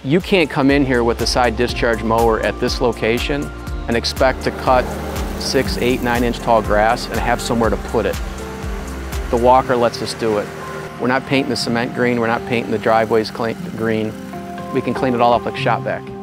You can't come in here with a side discharge mower at this location and expect to cut 6, 8, 9 inch tall grass and have somewhere to put it. The Walker lets us do it. We're not painting the cement green, we're not painting the driveways green. We can clean it all up like shop vac.